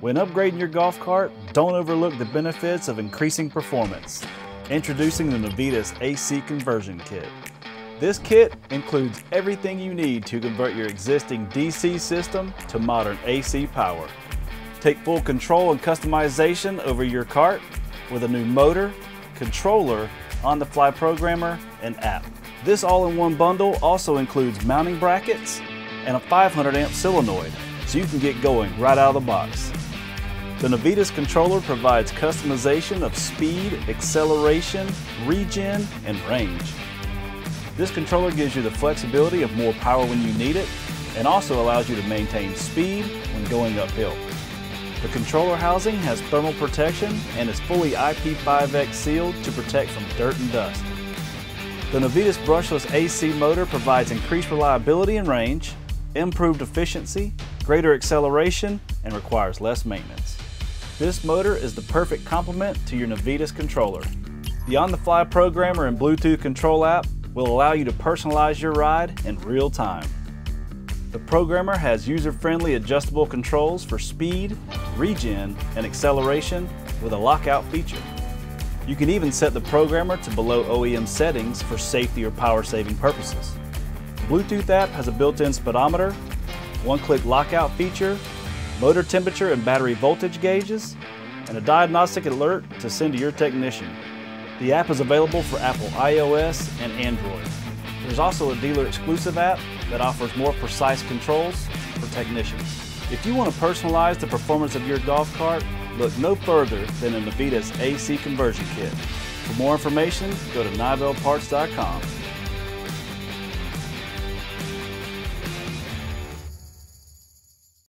When upgrading your golf cart, don't overlook the benefits of increasing performance. Introducing the Navitas AC Conversion Kit. This kit includes everything you need to convert your existing DC system to modern AC power. Take full control and customization over your cart with a new motor, controller, on-the-fly programmer, and app. This all-in-one bundle also includes mounting brackets and a 500 amp solenoid, so you can get going right out of the box. The Navitas controller provides customization of speed, acceleration, regen, and range. This controller gives you the flexibility of more power when you need it, and also allows you to maintain speed when going uphill. The controller housing has thermal protection and is fully IP5X sealed to protect from dirt and dust. The Navitas brushless AC motor provides increased reliability and range, improved efficiency, greater acceleration, and requires less maintenance. This motor is the perfect complement to your Navitas controller. The on-the-fly programmer and Bluetooth control app will allow you to personalize your ride in real time. The programmer has user-friendly adjustable controls for speed, regen, and acceleration with a lockout feature. You can even set the programmer to below OEM settings for safety or power-saving purposes. The Bluetooth app has a built-in speedometer, one-click lockout feature, motor temperature and battery voltage gauges, and a diagnostic alert to send to your technician. The app is available for Apple iOS and Android. There's also a dealer-exclusive app that offers more precise controls for technicians. If you want to personalize the performance of your golf cart, look no further than a Navitas AC Conversion Kit. For more information, go to nivelparts.com.